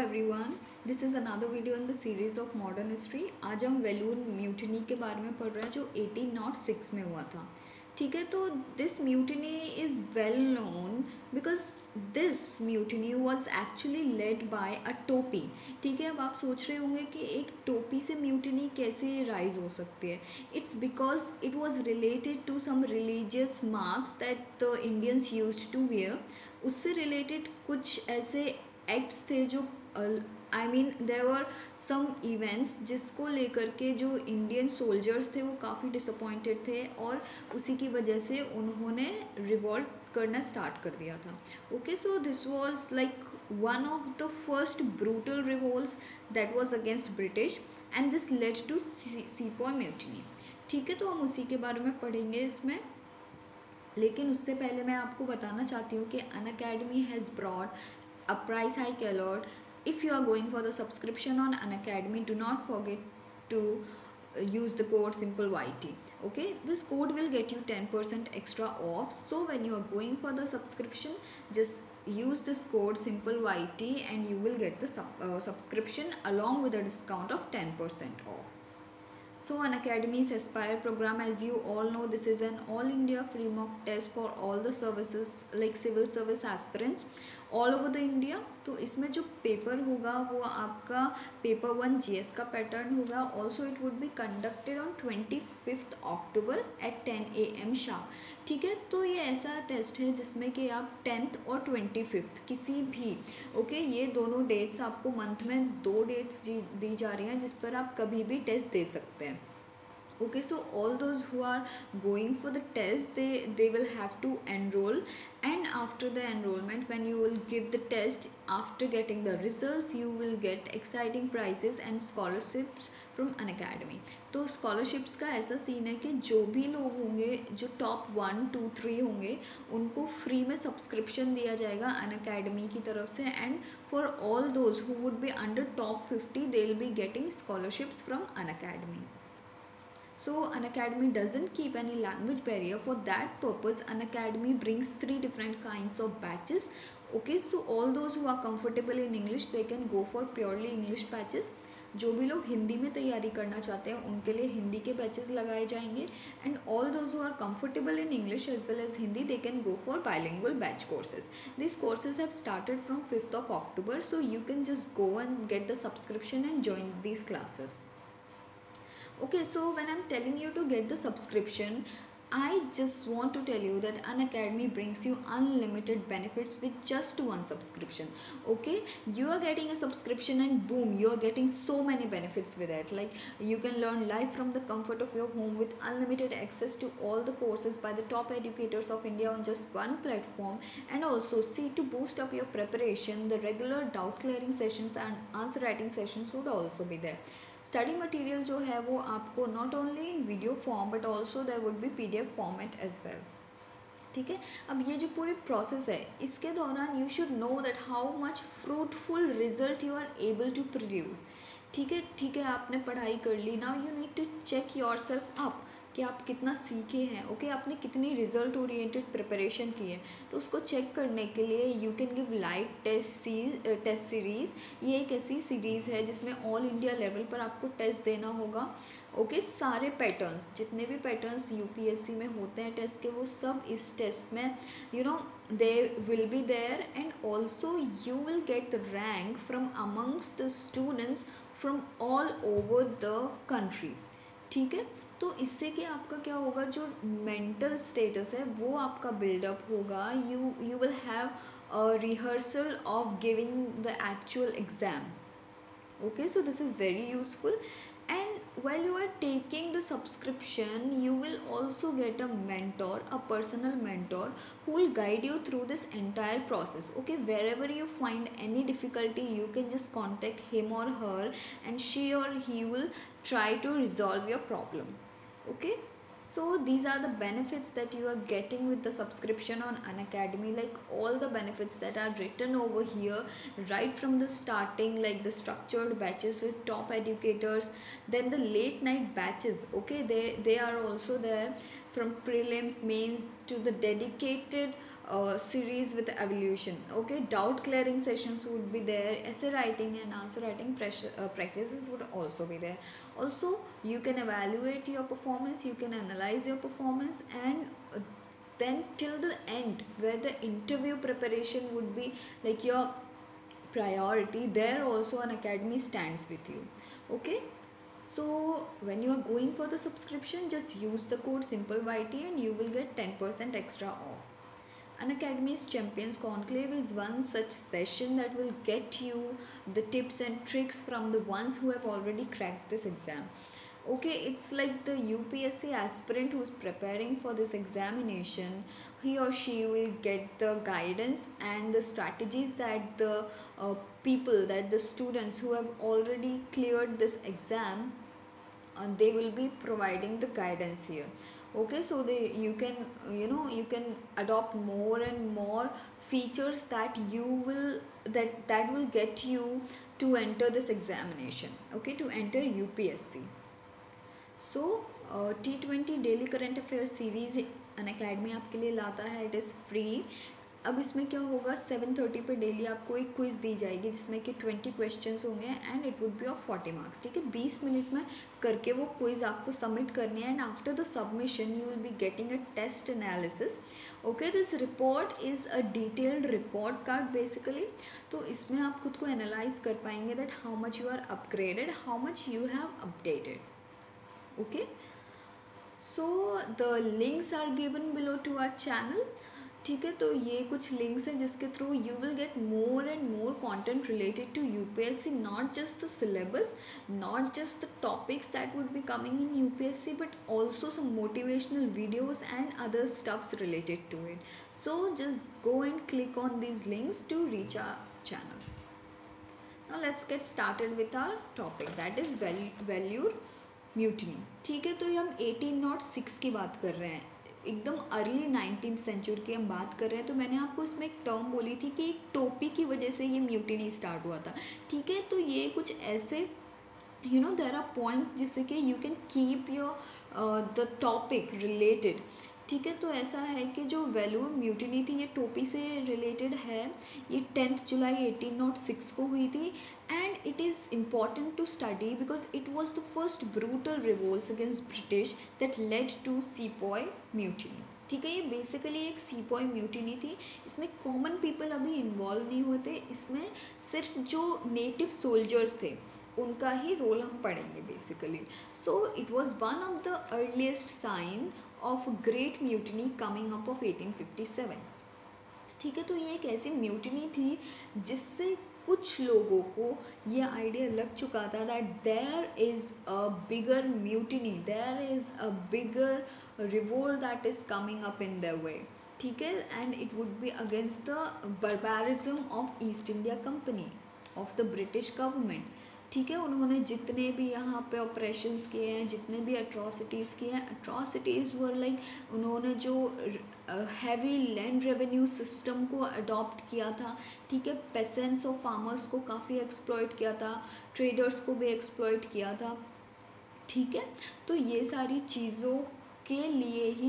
Everyone, this is another video in the series of modern history. आज हम Vellore mutiny के बारे में पढ़ रहे हैं जो 1806 में हुआ था। ठीक है, तो this mutiny is well known because this mutiny was actually led by a topi. ठीक है, अब आप सोच रहे होंगे कि एक टोपी से म्यूटिनी कैसे राइज हो सकती है। It's because it was related to some religious marks that the Indians used to wear. उससे रिलेटेड कुछ ऐसे एक्ट्स थे जो I mean there were some events जिसको लेकर के जो इंडियन सोल्जर्स थे वो काफ़ी डिसअपॉइंटेड थे और उसी की वजह से उन्होंने रिवॉल्ट करना स्टार्ट कर दिया था। Okay, so this was like one of the first brutal revolts that was against British and this led to sepoy mutiny. ठीक है, तो हम उसी के बारे में पढ़ेंगे इसमें, लेकिन उससे पहले मैं आपको बताना चाहती हूँ कि Unacademy has brought a price hike alert. If you are going for the subscription on Unacademy, do not forget to use the code SimpleYT. Okay, this code will get you 10% extra off. So when you are going for the subscription, just use this code SimpleYT and you will get the subscription along with a discount of 10% off. So Unacademy's Aspire program, as you all know, this is an all India free mock test for all the services like civil service aspirants all over the India. तो इसमें जो paper होगा वो आपका paper 1 GS का pattern होगा। Also it would be conducted on 25 October at 10 AM sharp. ठीक है, तो ये ऐसा टेस्ट है जिसमें कि आप 10th और 25th किसी भी ये दोनों डेट्स आपको मंथ में 2 डेट्स दी जा रही हैं जिस पर आप कभी भी टेस्ट दे सकते हैं। Okay, so all those who are going for the test, they will have to enroll, and after the enrollment, when you will give the test, after getting the results, you will get exciting prizes and scholarships from Unacademy. तो scholarships का ऐसा scene है कि जो भी लोग होंगे जो टॉप 1, 2, 3 होंगे उनको फ्री में सब्सक्रिप्शन दिया जाएगा Unacademy की तरफ से, and for all those who would be under top 50 they will be getting scholarships from Unacademy. So Unacademy doesn't keep any language barrier. For that purpose, Unacademy brings 3 different kinds of batches. Okay, so all those who are comfortable in English, they can go for purely English batches. जो भी लोग हिंदी में तैयारी करना चाहते हैं उनके लिए हिंदी के बैचेस लगाए जाएंगे, and all those who are comfortable in English as well as Hindi, they can go for bilingual batch courses. These courses have started from 5th of October, so you can just go and get the subscription and join these classes. Okay, so when I'm telling you to get the subscription, I just want to tell you that Unacademy brings you unlimited benefits with just one subscription. Okay, you are getting a subscription and boom, you are getting so many benefits with it. Like you can learn live from the comfort of your home with unlimited access to all the courses by the top educators of India on just one platform. And also, see, to boost up your preparation, the regular doubt clearing sessions and answer writing sessions would also be there. Study material जो है वो आपको not only in video form but also there would be PDF format as well. ठीक है, अब ये जो पूरी प्रोसेस है इसके दौरान you should know that how much fruitful result you are able to produce. ठीक है, आपने पढ़ाई कर ली, now you need to check your self up कि आप कितना सीखे हैं. ओके, आपने कितनी रिजल्ट ओरिएंटेड प्रिपरेशन की है, तो उसको चेक करने के लिए you can give live test series. ये एक ऐसी सीरीज़ है जिसमें ऑल इंडिया लेवल पर आपको टेस्ट देना होगा. ओके, सारे पैटर्न्स जितने भी पैटर्न्स UPSC में होते हैं टेस्ट के, वो सब इस टेस्ट में they will be there, and also you will get the rank from amongst the students from all over the country. ठीक है, तो इससे कि आपका क्या होगा, जो मेंटल स्टेटस है वो आपका बिल्डअप होगा. You will have a rehearsal of giving the actual exam. Okay, so this is very useful, and while you are taking the subscription you will also get a mentor, a personal mentor who will guide you through this entire process. Okay, wherever you find any difficulty you can just contact him or her and she or he will try to resolve your problem. Okay, so these are the benefits that you are getting with the subscription on Unacademy, like all the benefits that are written over here right from the starting, like the structured batches with top educators, then the late night batches. Okay, they are also there, from prelims, mains to the dedicated series with evolution. Okay, doubt clearing sessions would be there, essay writing and answer writing practices would also be there. Also, you can evaluate your performance, you can analyze your performance, and then till the end where the interview preparation would be like your priority, there also an academy stands with you. Okay, so when you are going for the subscription, just use the code SimpleYT and you will get 10% extra off. An Academy's Champions Conclave is one such session that will get you the tips and tricks from the ones who have already cracked this exam. Okay, it's like the UPSC aspirant who's preparing for this examination. He or she will get the guidance and the strategies that the that the students who have already cleared this exam, they will be providing the guidance here. Okay, so you can, you can adopt more and more features that you will that will get you to enter this examination. Okay, to enter UPSC. So T20 daily current affair series Unacademy आपके लिए लाता है, it is free. अब इसमें क्या होगा, 7:30 पे daily आपको एक क्विज़ दी जाएगी जिसमें कि 20 क्वेश्चंस होंगे and it would be of 40 marks. ठीक है, 20 मिनट में करके वो क्विज़ आपको सबमिट करनी है and after the submission you will be getting a test analysis. Okay, this report is a detailed report card basically. तो इसमें आप खुद को एनालाइज कर पाएंगे that how much you are upgraded, how much you have updated. Okay, so the links are given below to our channel. ठीक है, तो ये कुछ लिंक्स हैं जिसके through you will get more and more content related to UPSC, not just the syllabus, not just the topics that would be coming in UPSC, but also some motivational videos and other stuffs related to it. So just go and click on these links to reach our channel. Now let's get started with our topic that is Vellore mutiny. ठीक है, तो ये हम 1806 की बात कर रहे हैं, एकदम अर्ली 19th सेंचुरी की हम बात कर रहे हैं. तो मैंने आपको इसमें एक टर्म बोली थी कि एक टोपी की वजह से ये म्यूटनी स्टार्ट हुआ था. ठीक है, तो ये कुछ ऐसे देयर आर पॉइंट्स जिससे कि you can keep your the topic related. ठीक है, तो ऐसा है कि जो वेलूर म्यूटनी थी ये टोपी से रिलेटेड है. ये 10 जुलाई 1806 को हुई थी and it is important to study because it was the first brutal revolts against British that led to sepoy mutiny. ठीक है, ये बेसिकली एक सीपॉय म्यूटनी थी. इसमें कॉमन पीपल अभी इन्वॉल्व नहीं हुए थे, इसमें सिर्फ जो नेटिव सोल्जर्स थे उनका ही रोल हम पढ़ेंगे basically. So it was one of the earliest sign of great mutiny coming up of 1857. ठीक है, तो ये एक ऐसी म्यूटनी थी जिससे कुछ लोगों को ये आइडिया लग चुका था that there is a bigger mutiny, there is a bigger revolt that is coming up in their way. ठीक है, and it would be against the barbarism of East India Company of the British government. ठीक है, उन्होंने जितने भी यहाँ पे operations किए हैं, जितने भी अट्रॉसिटीज़ किए हैं, अट्रॉसिटीज़ वर लाइक उन्होंने जो हैवी लैंड रेवेन्यू सिस्टम को अडॉप्ट किया था. ठीक है, पेसेंट्स और फार्मर्स को काफ़ी एक्सप्लॉइट किया था, ट्रेडर्स को भी एक्सप्लॉइट किया था. ठीक है, तो ये सारी चीज़ों के लिए ही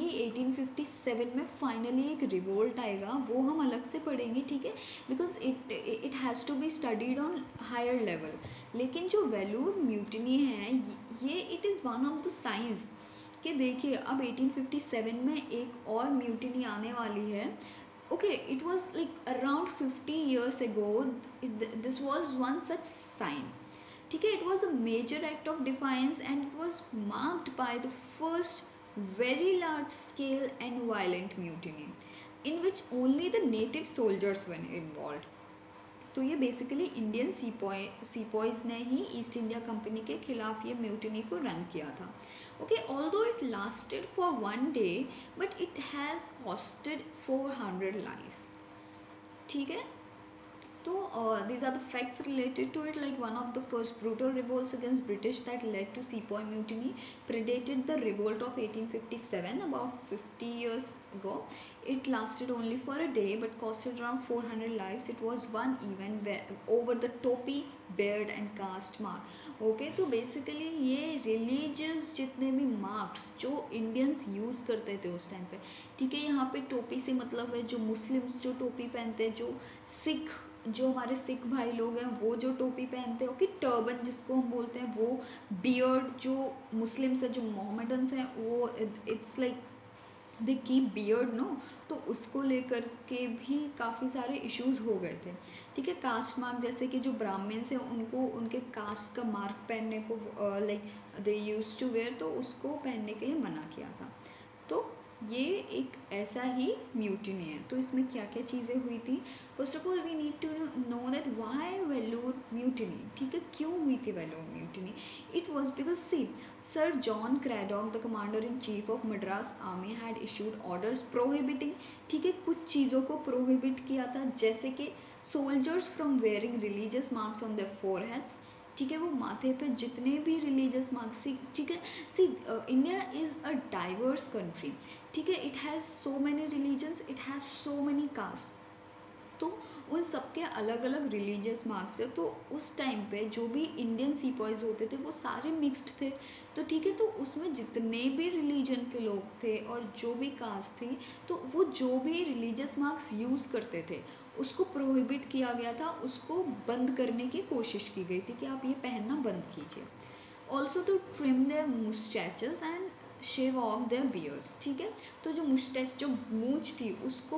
1857 में फाइनली एक रिवोल्ट आएगा, वो हम अलग से पढ़ेंगे. ठीक है, because it has to be studied on higher level. लेकिन जो वेलूर म्यूटनी है ये it is one of the signs कि देखिए अब 1857 में एक और म्यूटनी आने वाली है. Okay, it was like around 50 years ago this was one such sign. ठीक है, it was a major act of defiance and it was marked by the first very large scale and violent mutiny in which only the native soldiers were involved. तो ये basically Indian सीपॉयज ने ही east India Company के खिलाफ ये mutiny को run किया था. Okay, although it lasted for 1 day but it has costed 400 lives. ठीक है, तो these are the facts related to it. Like one of the first brutal revolts against British that led to Sepoy Mutiny predated the revolt of 1857, about 50 years ago. It lasted only for a day but costed around 400 lives. It was one event where, over the topi, beard and caste mark. Okay तो basically ये religious जितने भी marks जो Indians use करते थे उस time पे, ठीक है, यहाँ पे टोपी से मतलब है जो मुस्लिम्स जो टोपी पहनते हैं, जो सिख, जो हमारे सिख भाई लोग हैं वो जो टोपी पहनते हैं, ओके, टर्बन जिसको हम बोलते हैं वो, बियर्ड जो मुस्लिम्स हैं जो मोहम्मडन्स हैं वो it's like they keep beard no, तो उसको लेकर के भी काफ़ी सारे इश्यूज हो गए थे, ठीक है। कास्ट मार्क जैसे कि जो ब्राह्मण्स हैं उनको उनके कास्ट का मार्क पहनने को like they use to wear, तो उसको पहनने के लिए मना किया था। तो ये एक ऐसा ही म्यूटिनी है। तो इसमें क्या क्या चीज़ें हुई थी? First of all we need to know that why Vellore mutiny, ठीक है, क्यों हुई थी Vellore mutiny? It was because see sir John Cradock the commander in chief of Madras army had issued orders prohibiting, ठीक है, कुछ चीज़ों को प्रोहिबिट किया था, जैसे कि soldiers from wearing religious marks on their foreheads, ठीक है, वो माथे पे जितने भी रिलीजियस मार्क्स, ठीक है, see India is a diverse country, ठीक है, it has so many religions, it has so many caste, तो उन सबके अलग अलग रिलीजियस मार्क्स है। तो उस टाइम पे जो भी इंडियन सीपॉइज होते थे वो सारे मिक्स्ड थे, तो ठीक है, तो उसमें जितने भी रिलीजन के लोग थे और जो भी कास्ट थी, तो वो जो भी रिलीजियस मार्क्स यूज़ करते थे उसको प्रोहिबिट किया गया था, उसको बंद करने की कोशिश की गई थी कि आप ये पहनना बंद कीजिए। Also to trim their moustaches and shave off their beards, ठीक है, तो जो मुस्टैच जो मूंछ थी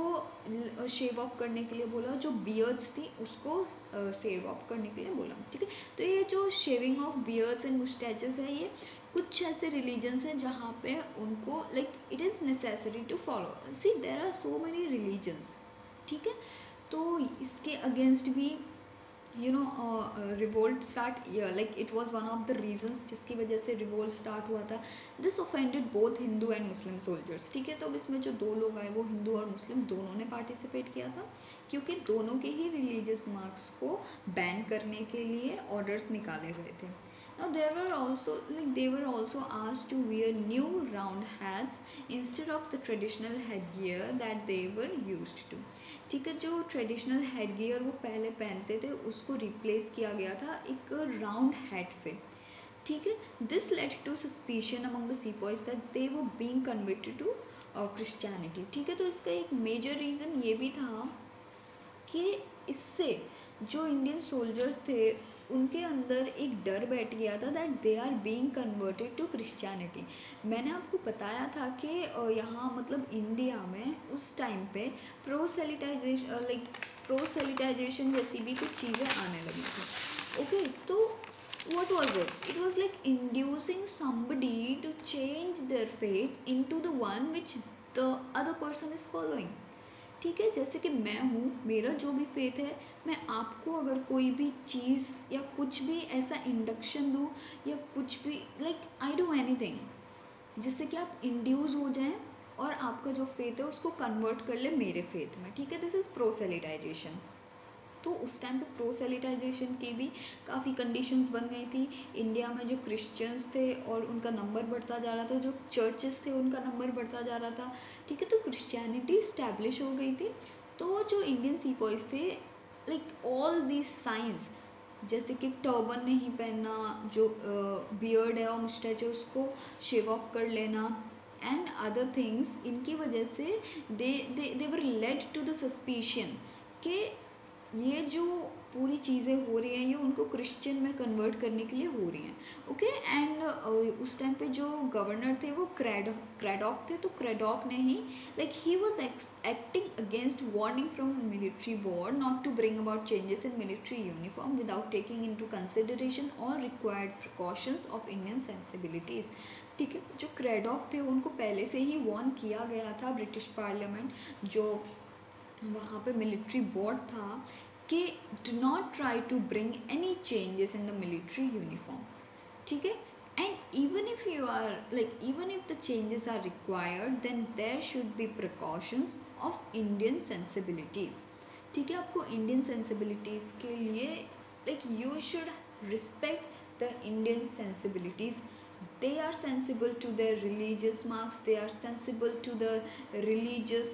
उसको शेव ऑफ करने के लिए बोला, जो बियर्ड्स थी उसको शेव ऑफ करने के लिए बोला, ठीक है। तो ये जो shaving of beards and moustaches है, ये कुछ ऐसे रिलीजन्स हैं जहाँ पे उनको like it is necessary to follow. See there are so many religions, ठीक है, तो इसके अगेंस्ट भी revolt start, like it was one of the reasons जिसकी वजह से रिवोल्ट स्टार्ट हुआ था। This offended both Hindu and Muslim soldiers, ठीक है, तो अब इसमें जो दो लोग आए वो हिंदू और मुस्लिम दोनों ने पार्टिसिपेट किया था, क्योंकि दोनों के ही रिलीजियस मार्क्स को बैन करने के लिए ऑर्डर्स निकाले गए थे। Now they were also asked to wear new round hats instead of the traditional headgear that they were used to, ठीक है, जो ट्रेडिशनल हेडगियर वो पहले पहनते थे उसको रिप्लेस किया गया था एक राउंड हैट से, ठीक है। This led to suspicion among the sepoys that they were being converted to Christianity, ठीक है, तो इसका एक मेजर रीज़न ये भी था कि इससे जो इंडियन सोल्जर्स थे उनके अंदर एक डर बैठ गया था that they are being converted to Christianity. मैंने आपको बताया था कि यहाँ मतलब इंडिया में उस टाइम पे प्रोसेलिटाइजेशन जैसी भी कुछ चीज़ें आने लगी थी, ओके, तो what was it? It was like inducing somebody to change their faith into the one which the other person is following, ठीक है, जैसे कि मैं हूँ, मेरा जो भी फेथ है, मैं आपको अगर कोई भी चीज़ या कुछ भी ऐसा इंडक्शन दूँ या कुछ भी लाइक आई डू एनीथिंग जिससे कि आप इंड्यूस हो जाएं और आपका जो फेथ है उसको कन्वर्ट कर ले मेरे फेथ में, ठीक है, दिस इज़ प्रोसेलिटाइजेशन। तो उस टाइम पे प्रोसेलिटाइजेशन की भी काफ़ी कंडीशंस बन गई थी। इंडिया में जो क्रिश्चियंस थे और उनका नंबर बढ़ता जा रहा था, जो चर्चेस थे उनका नंबर बढ़ता जा रहा था, ठीक है, तो क्रिश्चियनिटी इस्टेब्लिश हो गई थी। तो जो इंडियन सीपॉइज थे लाइक ऑल दीज साइंस, जैसे कि टर्बन नहीं पहनना, जो बियर्ड है और मुस्टैच है उसको शेव ऑफ कर लेना एंड अदर थिंग्स, इनकी वजह से they were led to the suspicion कि ये जो पूरी चीज़ें हो रही हैं ये उनको क्रिश्चियन में कन्वर्ट करने के लिए हो रही हैं, ओके। एंड उस टाइम पे जो गवर्नर थे वो क्रैडॉक थे, तो क्रैडॉक ने ही like he was acting against warning from military board not to bring about changes in military uniform without taking into consideration और required precautions of Indian sensibilities, ठीक है। जो क्रैडॉक थे उनको पहले से ही वार्न किया गया था ब्रिटिश पार्लियामेंट, जो वहाँ पे मिलिट्री बोर्ड था, कि do not try to bring any changes in the military uniform, ठीक है, and even if you are like even if the changes are required then there should be precautions of Indian sensibilities, ठीक है, आपको Indian sensibilities के लिए like you should respect the Indian sensibilities. They are sensible to their religious marks, they are sensible to the religious,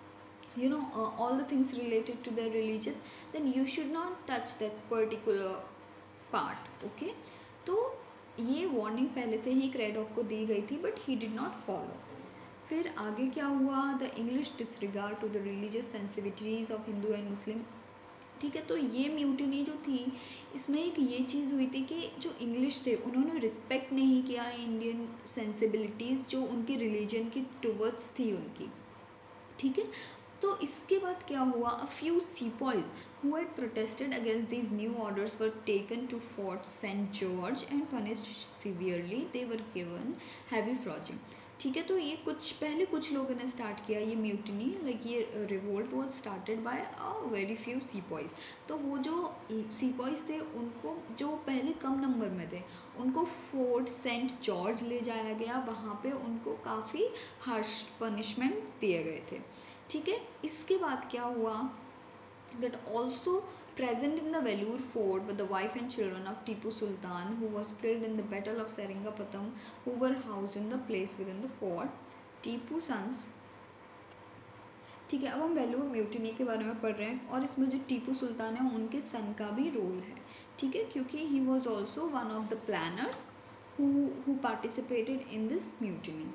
all the things related to their religion. Then you should not touch that particular part. Okay, तो ये warning पहले से ही क्रेडॉक को दी गई थी, but he did not follow. फिर आगे क्या हुआ, the English disregard to the religious sensitivities of Hindu and Muslim. ठीक है, तो ये म्यूटिनी जो थी, इसमें एक ये चीज़ हुई थी कि जो इंग्लिश थे उन्होंने रिस्पेक्ट नहीं किया इंडियन सेंसिबिलिटीज़ जो उनके रिलीजन की टुवर्ड्स थी उनकी. ठीक है, तो इसके बाद क्या हुआ, a few sepoys who had protested against these new orders were taken to Fort Saint George and punished severely. They were given heavy flogging. ठीक है, तो ये कुछ लोगों ने स्टार्ट किया ये म्यूटिनी, लाइक ये revolt was started by a very few sepoys. तो वो जो सीपॉइज थे उनको, जो पहले कम नंबर में थे, उनको फोर्ट सेंट जॉर्ज ले जाया गया. वहाँ पे उनको काफ़ी हार्श पनिशमेंट्स दिए गए थे. ठीक है, इसके बाद क्या हुआ, that also present in the Vellore fort were the wife and children of Tipu Sultan, who was killed in the battle of Seringapatam, who were housed in the place within the fort. Tipu sons. ठीक है, अब हम Vellore mutiny के बारे में पढ़ रहे हैं, और इसमें जो टीपू सुल्तान है उनके सन का भी रोल है. ठीक है, क्योंकि he was also one of the planners who participated in this mutiny.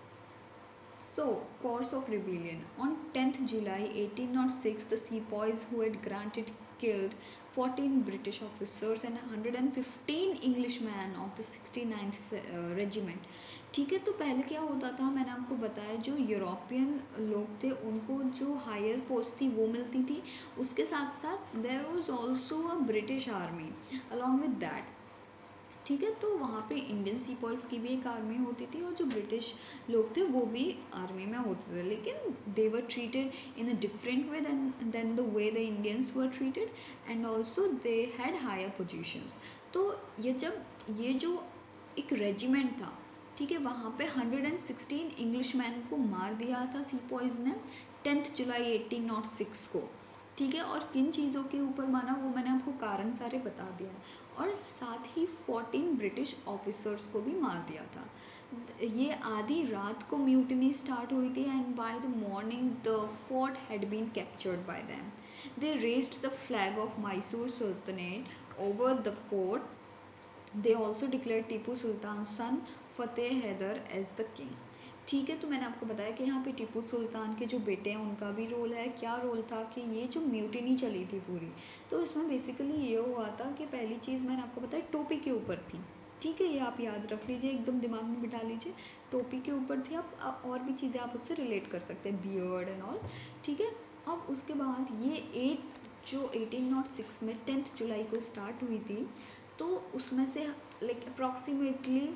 So, course of rebellion. On 10th July 1806, the sepoys who had granted killed 14 British officers and 115 Englishmen of the 69th regiment. ठीक है, तो पहले क्या होता था, मैंने आपको बताया, जो यूरोपियन लोग थे उनको जो हायर पोस्ट थी वो मिलती थी, उसके साथ साथ there was also a British army along with that. ठीक है, तो वहाँ पे इंडियन सीपॉइज की भी एक आर्मी होती थी, और जो ब्रिटिश लोग थे वो भी आर्मी में होते थे, लेकिन they were treated in a different way than the way the Indians were treated, and also they had higher positions. तो ये जो एक रेजिमेंट था, ठीक है, वहाँ पे 116 इंग्लिशमैन को मार दिया था सीपॉइज ने 10 जुलाई 1806 को. ठीक है, और किन चीज़ों के ऊपर माना वो मैंने आपको कारण सारे बता दिया है, और साथ ही 14 ब्रिटिश ऑफिसर्स को भी मार दिया था. ये आधी रात को म्यूटिनी स्टार्ट हुई थी, and by the morning the fort had been captured by them. They raised the flag of Mysore sultanate over the fort. They also declare Tipu Sultan son Fateh Hyder as the king. ठीक है, तो मैंने आपको बताया कि यहाँ पे टीपू सुल्तान के जो बेटे हैं उनका भी रोल है. क्या रोल था कि ये जो म्यूटिनी चली थी पूरी, तो इसमें बेसिकली ये हुआ था कि पहली चीज़ मैंने आपको बताया टोपी के ऊपर थी. ठीक है, ये आप याद रख लीजिए, एकदम दिमाग में बिठा लीजिए, टोपी के ऊपर थी. अब और भी चीज़ें आप उससे रिलेट कर सकते हैं, बियर्ड एंड ऑल. ठीक है, अब उसके बाद ये जो 1806 में 10 जुलाई को स्टार्ट हुई थी, तो उसमें से लाइक अप्रॉक्सीमेटली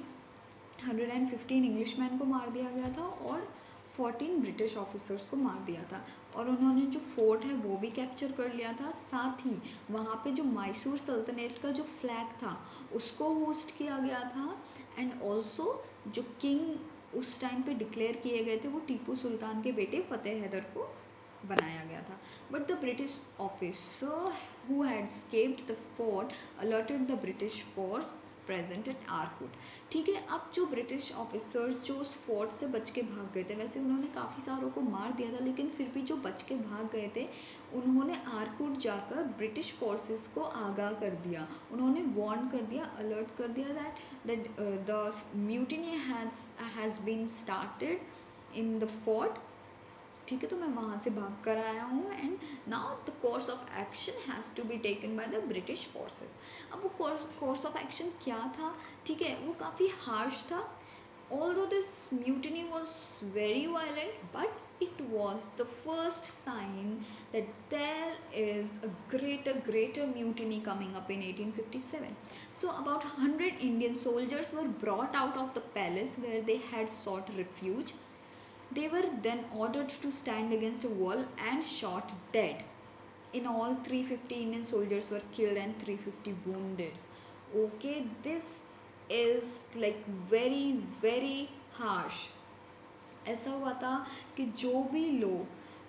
115 इंग्लिशमैन को मार दिया गया था, और 14 ब्रिटिश ऑफिसर्स को मार दिया था, और उन्होंने जो फोर्ट है वो भी कैप्चर कर लिया था. साथ ही वहाँ पे जो मैसूर सल्तनत का जो फ्लैग था उसको होस्ट किया गया था, एंड ऑल्सो जो किंग उस टाइम पे डिक्लेयर किए गए थे वो टीपू सुल्तान के बेटे फतेह हैदर को बनाया गया था. But the British officer who had escaped the fort alerted the British force present at Arcot. ठीक है, अब जो ब्रिटिश ऑफिसर्स जो उस फोर्ट से बच के भाग गए थे, वैसे उन्होंने काफ़ी सारों को मार दिया था, लेकिन फिर भी जो बच के भाग गए थे उन्होंने आरकुट जाकर ब्रिटिश फोर्सेस को आगाह कर दिया. उन्होंने वार्न कर दिया, अलर्ट कर दिया that the mutiny has been started in the fort. ठीक है, तो मैं वहाँ से भाग कर आया हूँ, and now the course of action has to be taken by the British forces. अब वो कोर्स ऑफ एक्शन क्या था, ठीक है, वो काफ़ी हार्श था. Although this mutiny was very violent, but it was the first sign that there is a greater mutiny coming up in 1857. So about 100 Indian soldiers were brought out of the palace where they had sought refuge. They were then ordered to stand against a wall and shot dead. In all, 350 Indian soldiers were killed and 350 wounded. Okay, this is like very harsh. ऐसा हुआ था कि जो भी लोग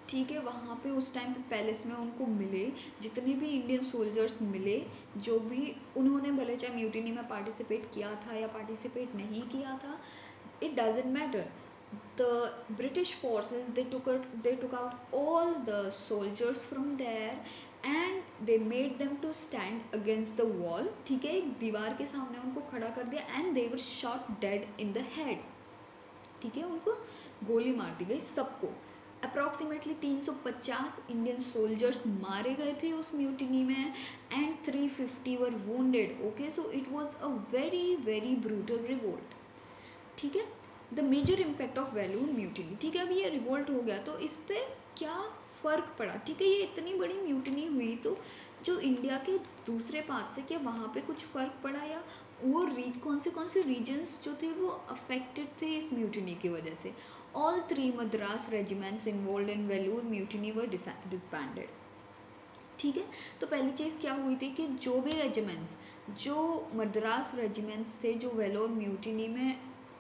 ठीक है, वहाँ पे उस टाइम पे पैलेस में उनको मिले जितने भी इंडियन सोल्जर्स मिले, जो भी उन्होंने भले चाहे म्यूटिनी में पार्टिसिपेट किया था या पार्टिसिपेट नहीं किया था, it doesn't matter. The British forces, they took out all the soldiers from there and they made them to stand against the wall. ठीक है, एक दीवार के सामने उनको खड़ा कर दिया and they were shot dead in the head. ठीक है, उनको गोली मार दी गई सबको. अप्रॉक्सीमेटली 350 इंडियन सोल्जर्स मारे गए थे उस म्यूटिनी में and 350 were wounded. Okay, so it was a very very brutal revolt. ठीक है, the major impact of Vellore mutiny. ठीक है, अभी ये रिवोल्ट हो गया तो इस पर क्या फ़र्क पड़ा. ठीक है, ये इतनी बड़ी म्यूटिनी हुई तो जो इंडिया के दूसरे पार्ट से क्या वहाँ पे कुछ फ़र्क पड़ा, या वो कौन से रीजन्स जो थे वो अफेक्टेड थे इस म्यूटिनी की वजह से. All 3 Madras regiments involve in Vellore mutiny were disbanded. ठीक है, तो पहली चीज़ क्या हुई थी कि जो भी रेजिमेंट्स, जो मद्रास रेजिमेंट्स थे जो वेलोर म्यूटिनी में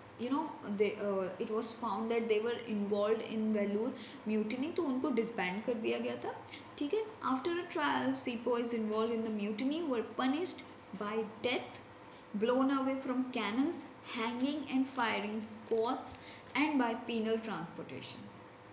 it was found that they were involved in Vellore mutiny, तो उनको disband कर दिया गया था. ठीक है, after a trial sepoys involved in the mutiny were punished by death, blown away from cannons, hanging and firing squads and by penal transportation.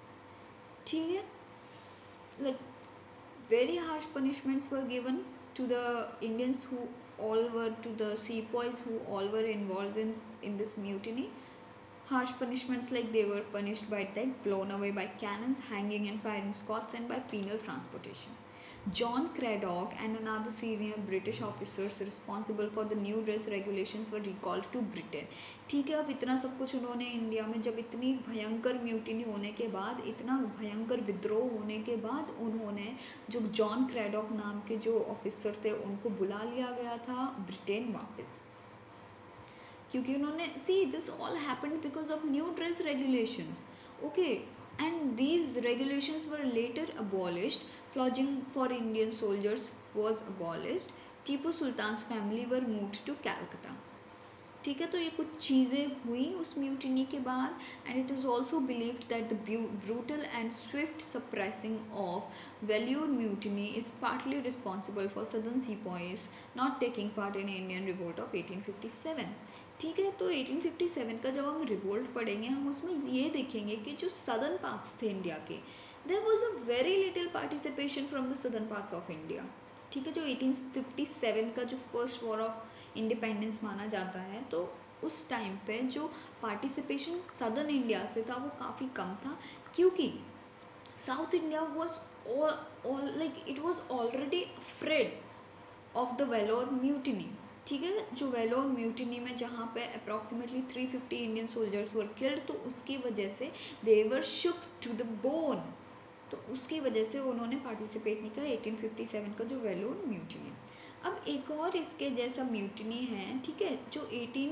ठीक है, like very harsh punishments were given to the Indians who all were, to the sepoys who all were involved in this mutiny. Harsh punishments like they were punished by death, blown away by cannons, hanging and firing squads and by penal transportation. John Cradock and another senior British officers responsible for the new dress regulations were recalled to Britain. ठीक है, अब इतना सब कुछ उन्होंने India में, जब इतनी भयंकर म्यूटिनी होने के बाद, इतना भयंकर विद्रोह होने के बाद, उन्होंने जो जॉन क्रैडॉक नाम के जो ऑफिसर थे उनको बुला लिया गया था ब्रिटेन वापस, क्योंकि उन्होंने see this all happened because of new dress regulations. Okay, and these regulations were later abolished. Flogging for Indian soldiers was abolished. Tipu Sultan's family were moved to Calcutta. ठीक है, तो ये कुछ चीज़ें हुई उस म्यूटिनी के बाद. And it is also believed that the brutal and swift suppressing of Vellore mutiny is partly responsible for southern sepoys not taking part in Indian revolt of 1857. ठीक है, तो 1857 का जब हम रिवोल्ट पढ़ेंगे, हम उसमें ये देखेंगे कि जो सदर्न पार्ट्स थे इंडिया के, there was a very little participation from the southern parts of India. ठीक है, जो 1857 का जो फर्स्ट वॉर ऑफ इंडिपेंडेंस माना जाता है, तो उस टाइम पे जो पार्टिसिपेशन सदर्न इंडिया से था वो काफ़ी कम था, क्योंकि South India was like it was already afraid of the Vellore mutiny. ठीक है, जो वेलोर म्यूटिनी में जहाँ पे approximately 350 Indian soldiers were killed, तो उसकी वजह से they were shook to the bone, तो उसकी वजह से उन्होंने पार्टिसिपेट नहीं किया 1857 का जो वेलोर म्यूटिनी. अब एक और इसके जैसा म्यूटिनी है, ठीक है, जो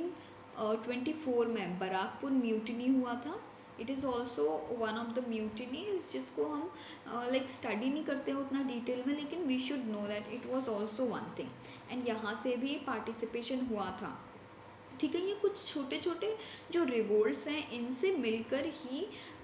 1824 में बराकपुर म्यूटिनी हुआ था. It is also one of the mutinies जिसको हम लाइक स्टडी नहीं करते हैं उतना डिटेल में, लेकिन we should know that it was also one thing. And यहाँ से भी पार्टिसिपेशन हुआ था. ठीक है, ये कुछ छोटे छोटे जो रिवोल्ट्स हैं, इनसे मिलकर ही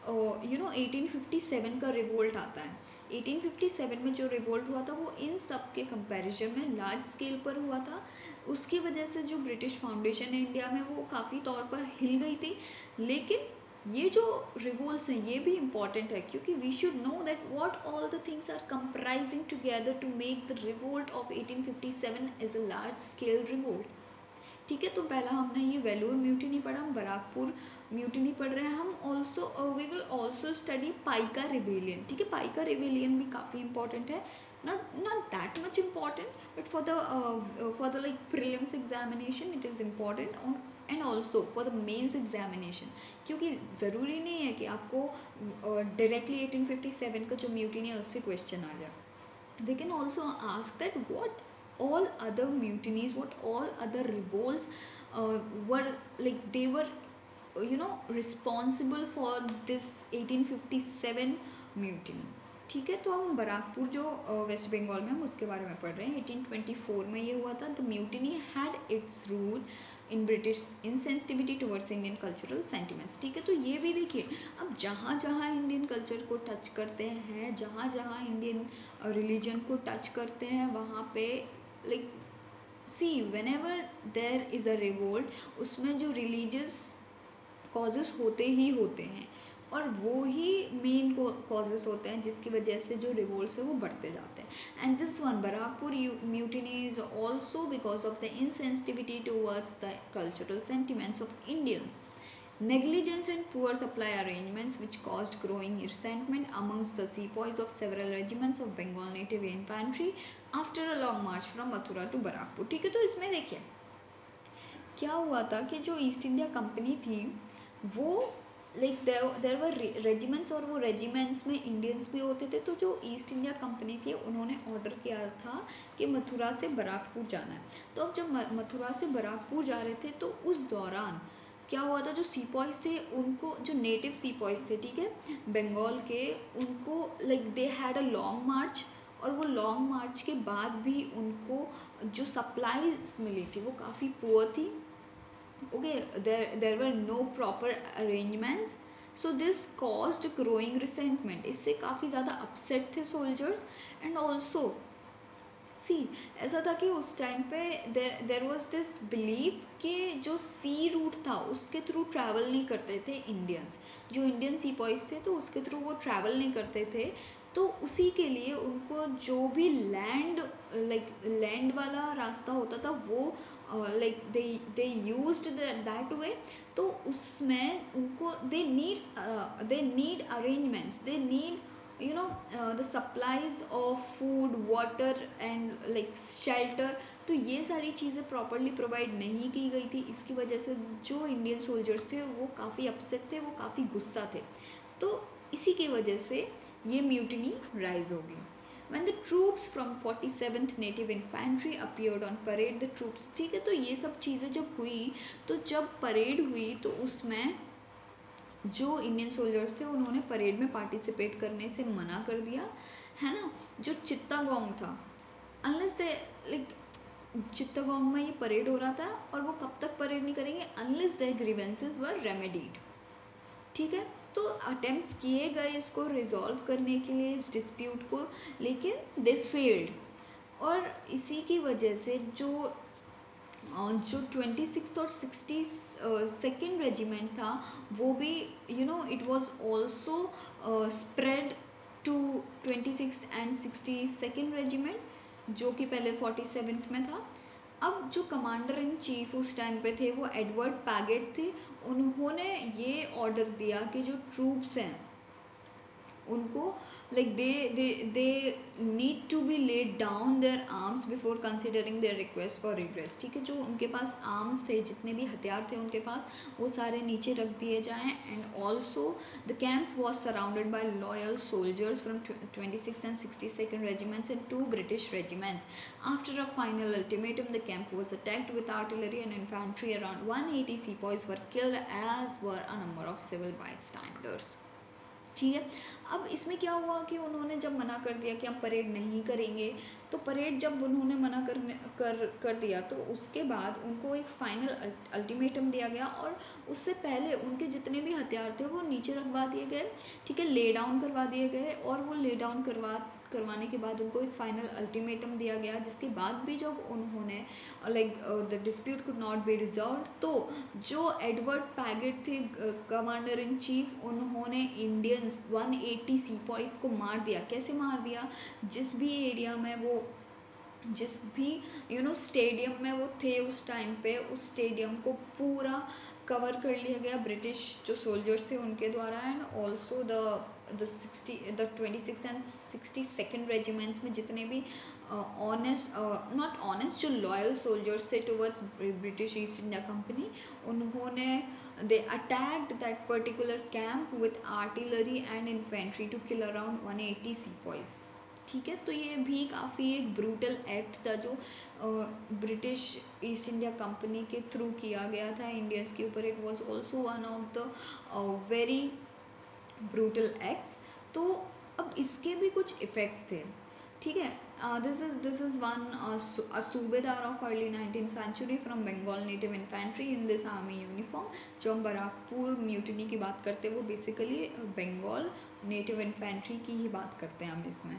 1857 का रिवोल्ट आता है. 1857 में जो रिवोल्ट हुआ था वो इन सब के कंपैरिजन में लार्ज स्केल पर हुआ था. उसकी वजह से जो ब्रिटिश फाउंडेशन है इंडिया में वो काफ़ी तौर पर हिल गई थी. लेकिन ये जो रिवोल्ट्स हैं ये भी इम्पॉर्टेंट है, क्योंकि we should know that what all the things are comprising together to make the revolt of 1857 as a large scale revolt. ठीक है, तो पहला हमने ये वेलूर म्यूटिनी पढ़ा, हम बराकपुर म्यूटिनी पढ़ रहे हैं. हम also we will also study Paika rebellion. ठीक है, पाइका रिबेलियन भी काफ़ी इंपॉर्टेंट है, not that much important, but for the like prelims examination it is important, and also for the mains examination, क्योंकि ज़रूरी नहीं है कि आपको डायरेक्टली 1857 का जो म्यूटिनी है उससे क्वेश्चन आ जाए. they can also ask that what all other mutinies, what all other revolts were like, they were responsible for this 1857 mutiny. ठीक है, तो हम बराकपुर जो वेस्ट बंगाल में, हम उसके बारे में पढ़ रहे हैं। 1824 में ये हुआ था। The mutiny had its root in British insensitivity towards Indian cultural sentiments. ठीक है, तो ये भी देखिए, अब जहाँ जहाँ इंडियन कल्चर को टच करते हैं, जहाँ जहाँ इंडियन रिलीजन को टच करते हैं, वहाँ पे like see whenever there is a revolt, उसमें जो रिलीजियस कॉजेस होते ही होते हैं, और वो ही मेन कॉजेस होते हैं जिसकी वजह से जो रिवोल्ट्स है वो बढ़ते जाते हैं। And this one Barrackpore mutiny is also because of the insensitivity towards the cultural sentiments of Indians, negligence and poor supply arrangements which caused growing resentment amongst the sepoys of several regiments of Bengal native infantry after a long march from Mathura to Barakpur। ठीक है, तो इसमें देखिए क्या हुआ था कि जो ईस्ट इंडिया कंपनी थी वो लाइक देर वर रेजिमेंट्स, और वो रेजिमेंट्स में इंडियंस भी होते थे। तो जो ईस्ट इंडिया कंपनी थी उन्होंने ऑर्डर किया था कि मथुरा से बराकपुर जाना है। तो अब जब मथुरा से बराकपुर जा रहे थे तो उस दौरान क्या हुआ था, जो सीपॉइस थे उनको, जो नेटिव सीपॉइस थे, ठीक है, बंगाल के, उनको like they had a long march, और वो लॉन्ग मार्च के बाद भी उनको जो सप्लाईज मिली थी वो काफ़ी पुअर थी। okay, there were no proper arrangements, so this caused growing resentment। इससे काफ़ी ज़्यादा अपसेट थे सोल्जर्स। एंड ऑल्सो सी ऐसा था कि उस टाइम पे देर वॉज दिस बिलीव कि जो सी रूट था उसके थ्रू ट्रैवल नहीं करते थे इंडियंस, जो इंडियन सी पॉइस थे तो उसके थ्रू वो ट्रैवल नहीं करते थे। तो उसी के लिए उनको जो भी लैंड लाइक लैंड वाला रास्ता होता था वो like they used that way. तो उसमें उनको they need arrangements, they need you know the supplies of food, water and like shelter। तो ये सारी चीज़ें प्रॉपरली प्रोवाइड नहीं की गई थी। इसकी वजह से जो इंडियन सोल्जर्स थे वो काफ़ी अपसेट थे, वो काफ़ी गुस्सा थे। तो इसी की वजह से ये म्यूटिनी राइज होगी। When the troops from 47th Native Infantry appeared on parade, the troops, ठीक है, तो ये सब चीज़ें जब हुई, तो जब परेड हुई तो उसमें जो इंडियन सोल्जर्स थे उन्होंने परेड में पार्टिसिपेट करने से मना कर दिया, है ना। जो चित्तागोंग था, अनलेस दे लाइक चित्तागोंग में ये परेड हो रहा था, और वो कब तक परेड नहीं करेंगे, unless their grievances were remedied. ठीक है, तो अटेम्प्ट्स किए गए इसको रिजॉल्व करने के लिए, इस डिस्प्यूट को, लेकिन दे फेल्ड। और इसी की वजह से जो 26th और 62nd रेजिमेंट था वो भी it was also spread to 26th and 62nd regiment, जो कि पहले 47th में था। अब जो कमांडर इन चीफ उस टाइम पे थे वो एडवर्ड पैगेट थे। उन्होंने ये ऑर्डर दिया कि जो ट्रूप्स हैं उनको like they need to be led down their arms before considering their request for redress. ठीक है, जो उनके पास आर्म्स थे, जितने भी हथियार थे उनके पास, वो सारे नीचे रख दिए जाएं। And also the camp was surrounded by loyal soldiers from 26th and 62nd regiments and 2 British regiments. After a final ultimatum, the camp was attacked with artillery and infantry. Around 180 sepoys were killed, as were a number of civil bystanders। ठीक है, अब इसमें क्या हुआ कि उन्होंने जब मना कर दिया कि हम परेड नहीं करेंगे, तो परेड जब उन्होंने मना कर दिया तो उसके बाद उनको एक फाइनल अल्टीमेटम दिया गया, और उससे पहले उनके जितने भी हथियार थे वो नीचे रखवा दिए गए। ठीक है, ले डाउन करवा दिए गए, और वो ले डाउन करवाने के बाद उनको एक फाइनल अल्टीमेटम दिया गया, जिसके बाद भी जब उन्होंने like the dispute could not be resolve, तो जो एडवर्ड पैगेट थे कमांडर इन चीफ, उन्होंने इंडियंस 180 सीपॉइस को मार दिया। कैसे मार दिया, जिस भी एरिया में वो, जिस भी स्टेडियम में वो थे उस टाइम पे, उस स्टेडियम को पूरा कवर कर लिया गया ब्रिटिश जो सोल्जर्स थे उनके द्वारा। And also the 26th and 62nd regiments में जितने भी ऑनेस्ट नॉट ऑनेस्ट जो लॉयल सोल्जर्स थे towards British East India Company, उन्होंने they attacked that particular camp with artillery and infantry to kill around 180 sepoys. ठीक है, तो ये भी काफ़ी एक ब्रूटल एक्ट था जो ब्रिटिश ईस्ट इंडिया कंपनी के थ्रू किया गया था इंडियंस के ऊपर। It was also one of the very brutal acts. तो अब इसके भी कुछ इफ़ेक्ट्स थे, ठीक है। This is one subedar of early 19th century from Bengal native infantry in this army uniform. जो हम बराकपुर म्यूटिनी की बात करते हैं वो बेसिकली बंगाल नेटिव इन्फेंट्री की ही बात करते हैं हम इसमें,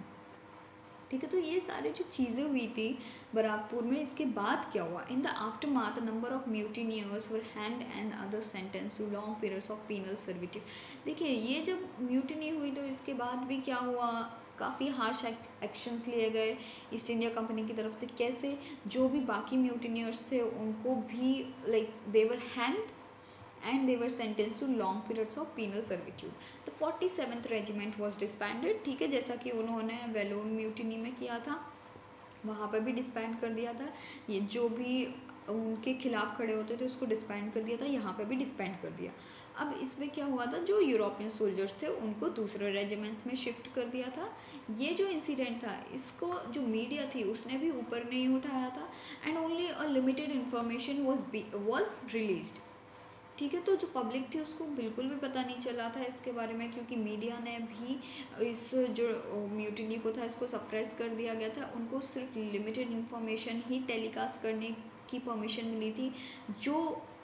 ठीक है। तो ये सारी जो चीज़ें हुई थी बराकपुर में, इसके बाद क्या हुआ, in the aftermath number of mutineers were hanged and other sentence to long periods of penal servitude. देखिए ये जब म्यूटिनी हुई तो इसके बाद भी क्या हुआ, काफ़ी हार्श एक्शंस लिए गए ईस्ट इंडिया कंपनी की तरफ से। कैसे, जो भी बाकी म्यूटिनियर्स थे उनको भी like they were hanged and they were sentenced to long periods of penal servitude. The 47th regiment was disbanded, ठीक है, जैसा कि उन्होंने वेलोर म्यूटिनी में किया था वहाँ पर भी डिस्बैंड कर दिया था। ये जो भी उनके खिलाफ खड़े होते थे उसको डिस्बैंड कर दिया था, यहाँ पर भी डिस्बैंड कर दिया। अब इसमें क्या हुआ था, जो यूरोपियन सोल्जर्स थे उनको दूसरे रेजिमेंट्स में शिफ्ट कर दिया था। ये जो इंसिडेंट था इसको जो मीडिया थी उसने भी ऊपर नहीं उठाया था, and only a limited information was released, ठीक है। तो जो पब्लिक थी उसको बिल्कुल भी पता नहीं चला था इसके बारे में, क्योंकि मीडिया ने भी इस जो म्यूटिनी को था इसको सप्रेस कर दिया गया था। उनको सिर्फ लिमिटेड इन्फॉर्मेशन ही टेलीकास्ट करने की परमिशन मिली थी, जो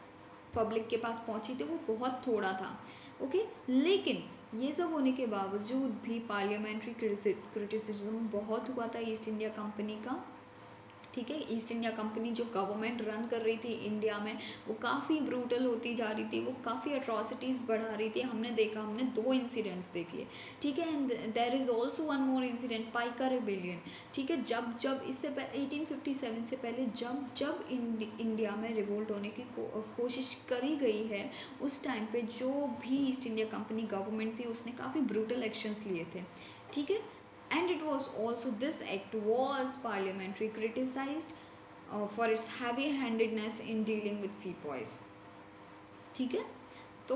पब्लिक के पास पहुंची थी वो बहुत थोड़ा था, ओके। लेकिन ये सब होने के बावजूद भी पार्लियामेंट्री क्रिटिसिज्म बहुत हुआ था ईस्ट इंडिया कंपनी का, ठीक है। ईस्ट इंडिया कंपनी जो गवर्नमेंट रन कर रही थी इंडिया में वो काफ़ी ब्रूटल होती जा रही थी, वो काफ़ी अट्रॉसिटीज़ बढ़ा रही थी। हमने देखा, हमने 2 इंसिडेंट्स देख लिए, ठीक है। And there is also one more incident, Paika rebellion, ठीक है। जब इससे 1857 से पहले जब इंडिया में रिवोल्ट होने की कोशिश करी गई है, उस टाइम पे जो भी ईस्ट इंडिया कंपनी गवर्नमेंट थी उसने काफ़ी ब्रूटल एक्शंस लिए थे, ठीक है। And it was also, this act was parliamentary criticized for its heavy-handedness in dealing with sepoys, ठीक है। तो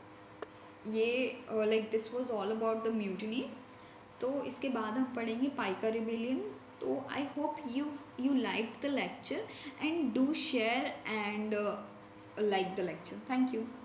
ये like this was all about the mutinies. तो इसके बाद हम पढ़ेंगे पाइका रिबेलियन। तो I hope you like the lecture and do share and like the lecture. Thank you.